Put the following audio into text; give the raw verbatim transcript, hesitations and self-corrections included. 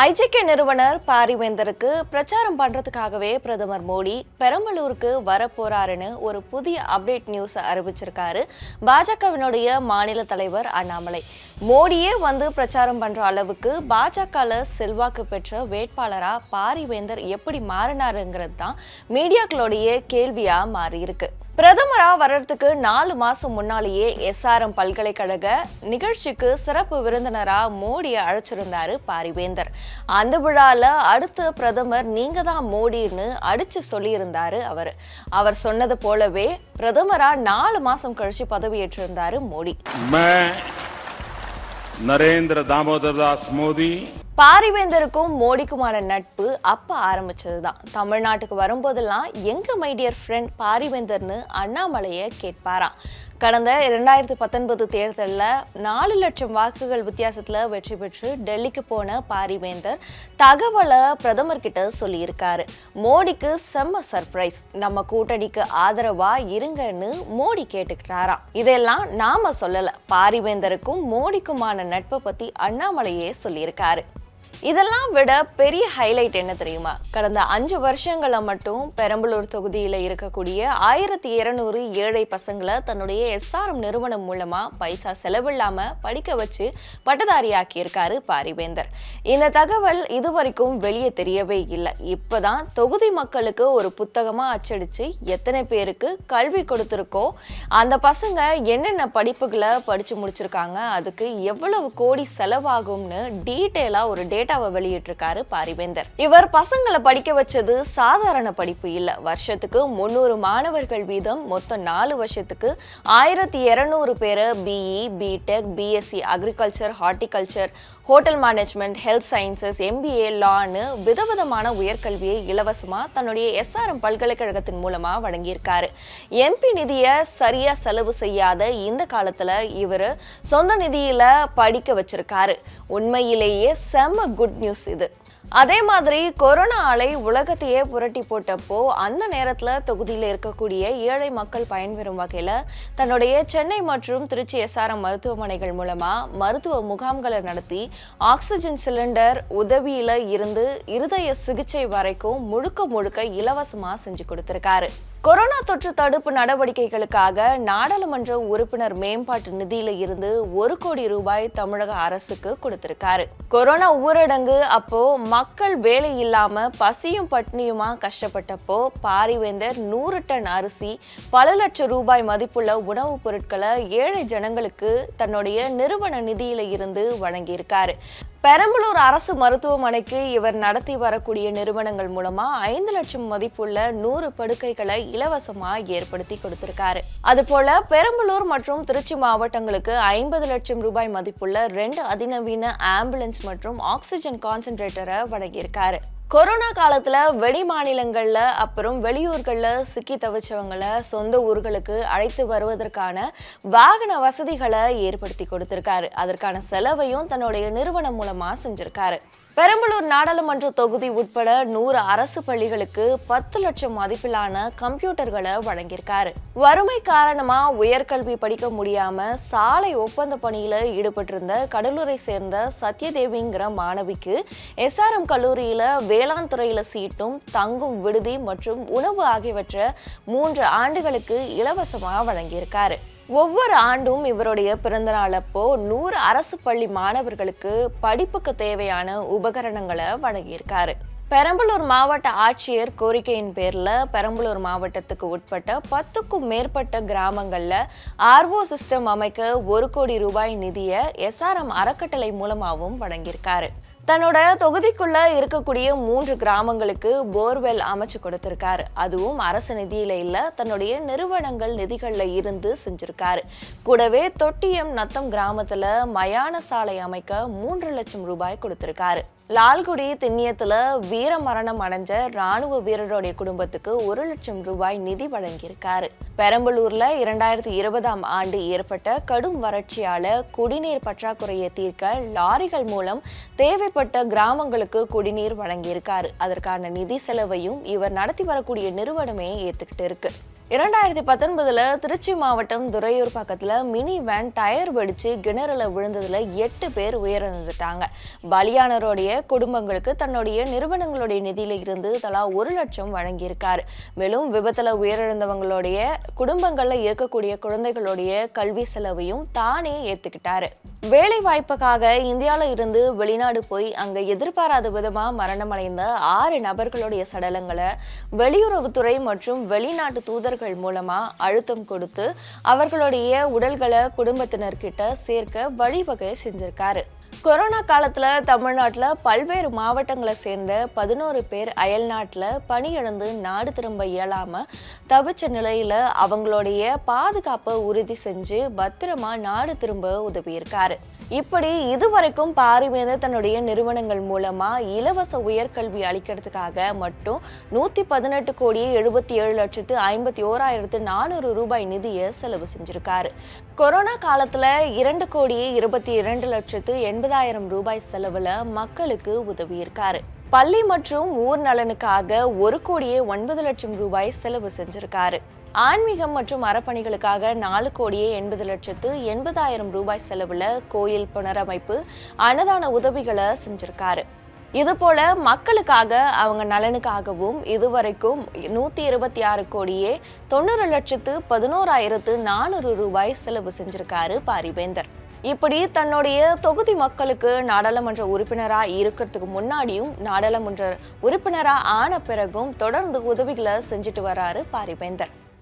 IJK நிறுவனர் பாரிவேந்தருக்கு பிரச்சாரம் பண்றதுக்காகவே பிரதமர் மோடி பெரம்பலூருக்கு வரப்போறாருன்னு ஒரு புதிய அப்டேட் நியூஸ் அறிவிச்சிருக்காரு. பாஜகவினுடைய மாநில தலைவர் அண்ணாமலை மோடியே வந்து பிரச்சாரம் பண்ற அளவுக்கு பாஜகல செல்வாக்கு பெற்ற வேட்பாளரா பாரிவேந்தர் எப்படி மாறினாருங்கிறது தான் மீடியாக்களுடைய கேள்வியா மாறி இருக்கு. பிரதமரா வர்றதுக்கு நாலு மாசம் முன்னாலேயே எஸ்ஆர்எம் பல்கலைக்கழக நிகழ்ச்சிக்கு சிறப்பு விருந்தினரா மோடியை அழைச்சிருந்தாரு பாரிவேந்தர். அந்த விழால அடுத்த பிரதமர் நீங்க தான் மோடின்னு அடிச்சு சொல்லியிருந்தாரு அவரு. அவர் சொன்னது போலவே பிரதமரா நாலு மாசம் கழிச்சு பதவியேற்றிருந்தாரு மோடி. நரேந்திர தாமோதர் தாஸ் மோடி பாரிவேந்தருக்கும் மோடிக்குமான நட்பு அப்ப ஆரம்பிச்சதுதான். தமிழ்நாட்டுக்கு வரும்போதெல்லாம் எங்க மை டியர் ஃப்ரெண்ட் பாரிவேந்தர்னு அண்ணாமலையை கேட்பாராம். கடந்த இரண்டாயிரத்தி பத்தொன்பது தேர்தலில் நாலு லட்சம் வாக்குகள் வித்தியாசத்துல வெற்றி பெற்று டெல்லிக்கு போன பாரிவேந்தர் தகவலை பிரதமர் கிட்ட சொல்லியிருக்காரு. மோடிக்கு செம்ம சர்ப்ரைஸ், நம்ம கூட்டணிக்கு ஆதரவா இருங்கன்னு மோடி கேட்டுக்கிட்டாராம். இதெல்லாம் நாம சொல்லல, பாரிவேந்தருக்கும் மோடிக்குமான நட்பை பத்தி அண்ணாமலையே சொல்லியிருக்காரு. இதெல்லாம் விட பெரிய ஹைலைட் என்ன தெரியுமா? கடந்த அஞ்சு வருஷங்கள மட்டும் பெரம்பலூர் தொகுதியில இருக்கக்கூடிய ஆயிரத்தி இருநூறு ஏழை பசங்களை தன்னுடைய எஸ்ஆர்எம் நிறுவனம் மூலமா பைசா செலவில்லாம படிக்க வச்சு பட்டதாரியாக்கி இருக்காரு பாரிவேந்தர். இந்த தகவல் இதுவரைக்கும் வெளியே தெரியவே இல்லை. இப்பதான் தொகுதி மக்களுக்கு ஒரு புத்தகமா அச்சடிச்சு எத்தனை பேருக்கு கல்வி கொடுத்திருக்கோ, அந்த பசங்க என்னென்ன படிப்புகளை படிச்சு முடிச்சிருக்காங்க, அதுக்கு எவ்வளவு கோடி செலவாகும்னு டீட்டெயிலா ஒரு டேட்டா வெளியிட்டிருக்காரு பாரிவேந்தர். இவர் பசங்களை படிக்க வச்சது சாதாரண படிப்பு இல்ல. வருஷத்துக்கு முன்னூறு மாணவர்கள் வீதம் மொத்தம் நாலு வருஷத்துக்கு ஆயிரத்தி இருநூறு பேரை BE, BTech, BSc agriculture, horticulture, hotel management, health sciences, MBA, லான்னு விதவிதமான உயர்கல்வியை இலவசமா தன்னுடைய எஸ்ஆர்எம் பல்கலைக்கழகத்தின் மூலமா வழங்கியிருக்காரு. எம்பி நிதியை சரியா செலவு செய்யாத இந்த காலத்துல இவர் சொந்த நிதியில படிக்க வச்சிருக்காரு. உண்மையிலேயே செம்ம குட் நியூஸ் இது. அதே மாதிரி கொரோனா அலை உலகத்தையே புரட்டி போட்டப்போ அந்த நேரத்துல தொகுதியில் இருக்கக்கூடிய ஏழை மக்கள் பயன்பெறும் வகையில தன்னுடைய சென்னை மற்றும் திருச்சி எஸ்ஆர்எம் மருத்துவமனைகள் மூலமா மருத்துவ முகாம்களை நடத்தி ஆக்சிஜன் சிலிண்டர் உதவியில இருந்து இருதய சிகிச்சை வரைக்கும் முழுக்க முழுக்க இலவசமா செஞ்சு கொடுத்திருக்காரு. கொரோனா தொற்று தடுப்பு நடவடிக்கைகளுக்காக நாடாளுமன்ற உறுப்பினர் மேம்பாட்டு நிதியில இருந்து ஒரு கோடி ரூபாய் தமிழக அரசுக்கு கொடுத்திருக்காரு. கொரோனா ஊரடங்கு அப்போ மக்கள் வேலை இல்லாம பசியும் பட்னியுமா கஷ்டப்பட்டப்போ பாரிவேந்தர் நூறு டன் அரிசி, பல லட்சம் ரூபாய் மதிப்புள்ள உணவுப் பொருட்களை ஏழை ஜனங்களுக்கு தன்னுடைய நிறுவன நிதியில இருந்து வழங்கியிருக்காரு. பெரம்பலூர் அரசு மருத்துவமனைக்கு இவர் நடத்தி வரக்கூடிய நிறுவனங்கள் மூலமா ஐந்து லட்சம் மதிப்புள்ள நூறு படுக்கைகளை இலவசமா ஏற்படுத்தி கொடுத்திருக்காரு. அது போல பெரம்பலூர் மற்றும் திருச்சி மாவட்டங்களுக்கு ஐம்பது லட்சம் ரூபாய் மதிப்புள்ள ரெண்டு அதிநவீன ஆம்புலன்ஸ் மற்றும் ஆக்சிஜன் கான்சென்ட்ரேட்டரை வழங்கியிருக்காரு. கொரோனா காலத்துல வெளி மாநிலங்கள்ல அப்புறம் வெளியூர்கள்ல சிக்கி தவிச்சவங்களை சொந்த ஊர்களுக்கு அழைத்து வருவதற்கான வாகன வசதிகளை ஏற்படுத்தி கொடுத்திருக்காரு. அதற்கான செலவையும் தன்னுடைய நிறுவனம் மூலமா செஞ்சிருக்காரு. பெரம்பலூர் நாடாளுமன்ற தொகுதி உட்பட நூறு அரசு பள்ளிகளுக்கு பத்து லட்சம் மதிப்பிலான கம்ப்யூட்டர்களை வழங்கியிருக்காரு. வறுமை காரணமா உயர்கல்வி படிக்க முடியாம சாலை ஒப்பந்த பணியில ஈடுபட்டிருந்த கடலூரை சேர்ந்த சத்யதேவிங்கிற மாணவிக்கு எஸ்ஆர்எம் கல்லூரியில வேளாண் துறையில சீட்டும் தங்கும் விடுதி மற்றும் உணவு ஆகியவற்றை மூன்று ஆண்டுகளுக்கு இலவசமா வழங்கியிருக்காரு. ஒவ்வொரு ஆண்டும் இவருடைய பிறந்த நாள் அப்போ நூறு அரசு பள்ளி மாணவர்களுக்கு படிப்புக்கு தேவையான உபகரணங்களை வழங்கியிருக்காரு. பெரம்பலூர் மாவட்ட ஆட்சியர் கோரிக்கையின் பேர்ல பெரம்பலூர் மாவட்டத்துக்கு உட்பட்ட பத்துக்கும் மேற்பட்ட கிராமங்கள்ல ஆர்ஓ சிஸ்டம் அமைக்க ஒரு கோடி ரூபாய் நிதியை எஸ்ஆர்எம் அறக்கட்டளை மூலமாகவும் வழங்கியிருக்காரு. தன்னோட தொகுதிக்குள்ள இருக்கக்கூடிய மூன்று கிராமங்களுக்கு போர்வெல் அமைச்சு கொடுத்திருக்காரு. அதுவும் அரசு நிதியில இல்ல, தன்னுடைய நிறுவனங்கள் நிதிகள்ல இருந்து செஞ்சிருக்காரு. கூடவே தொட்டியம் நத்தம் கிராமத்துல மயான சாலை அமைக்க மூன்று லட்சம் ரூபாய் கொடுத்திருக்காரு. லால்குடி திண்ணியத்துல வீர மரணம் அடைஞ்ச ராணுவ வீரருடைய குடும்பத்துக்கு ஒரு லட்சம் ரூபாய் நிதி வழங்கியிருக்காரு. பெரம்பலூர்ல இரண்டாயிரத்தி இருபதாம் ஆண்டு ஏற்பட்ட கடும் வறட்சியால குடிநீர் பற்றாக்குறையை தீர்க்க லாரிகள் மூலம் தேவைப்பட்ட கிராமங்களுக்கு குடிநீர் வழங்கியிருக்காரு. அதற்கான நிதி செலவையும் இவர் நடத்தி வரக்கூடிய நிறுவனமே ஏத்துக்கிட்டு இருக்கு. இரண்டாயிரத்தி பத்தொன்பதுல திருச்சி மாவட்டம் துறையூர் பக்கத்துல மினி வேன் டயர் வெடிச்சு கிணறுல விழுந்ததுல எட்டு பேர் உயிரிழந்துட்டாங்க. பலியானோருடைய குடும்பங்களுக்கு தன்னுடைய நிறுவனங்களுடைய நிதியில இருந்து தலா ஒரு லட்சம் வழங்கியிருக்காரு. மேலும் விபத்துல உயிரிழந்தவங்களுடைய குடும்பங்கள்ல இருக்கக்கூடிய குழந்தைகளுடைய கல்வி செலவையும் தானே ஏத்துக்கிட்டாரு. வேலை வாய்ப்புக்காக இந்தியாவில இருந்து வெளிநாடு போய் அங்க எதிர்பாராத விதமா மரணமடைந்த ஆறு நபர்களுடைய சடலங்களை வெளியுறவுத்துறை மற்றும் வெளிநாட்டு தூதர்கள் மூலமா அழுத்தம் கொடுத்து அவர்களுடைய உடல்களை குடும்பத்தினர்கிட்ட சேர்க்க வழிவகை செஞ்சிருக்காரு. கொரோனா காலத்துல தமிழ்நாட்டுல பல்வேறு மாவட்டங்களை சேர்ந்த பதினோரு பேர் அயல் நாட்டுல பணியிழந்து நாடு திரும்ப இயலாம தவிச்ச நிலையில அவங்களுடைய பாதுகாப்பை உறுதி செஞ்சு பத்திரமா நாடு திரும்ப உதவியிருக்காரு. இப்படி இதுவரைக்கும் பாரிவேந்தர் தன்னுடைய நிறுவனங்கள் மூலமா இலவச உயர்கல்வி அளிக்கிறதுக்காக மட்டும் நூத்தி பதினெட்டு கோடியே எழுபத்தி ஏழு லட்சத்து ஐம்பத்தி ஓராயிரத்து நானூறு ரூபாய் நிதியை செலவு செஞ்சிருக்காரு. கொரோனா காலத்துல இரண்டு கோடியே இருபத்தி இரண்டு லட்சத்து எண்பதாயிரம் ரூபாய் செலவுல மக்களுக்கு உதவியிருக்காரு. பள்ளி மற்றும் ஊர் நலனுக்காக ஒரு கோடியே ஒன்பது லட்சம் ரூபாய் செலவு செஞ்சிருக்காரு. ஆன்மீகம் மற்றும் அறப்பணிகளுக்காக நாலு கோடியே எண்பது லட்சத்து எண்பதாயிரம் ரூபாய் செலவுல கோயில் புனரமைப்பு அன்னதான உதவிகளை செஞ்சிருக்காரு. இது போல மக்களுக்காக அவங்க நலனுக்காகவும் இதுவரைக்கும் நூத்தி இருபத்தி ஆறு கோடியே தொண்ணூறு லட்சத்து பதினோராயிரத்து நானூறு ரூபாய் செலவு செஞ்சிருக்காரு பாரிவேந்தர். இப்படி தன்னுடைய தொகுதி மக்களுக்கு நாடாளுமன்ற உறுப்பினரா இருக்கிறதுக்கு முன்னாடியும் நாடாளுமன்ற உறுப்பினரா ஆன பிறகும் தொடர்ந்து உதவிகளை செஞ்சுட்டு வராரு பாரிவேந்தர்.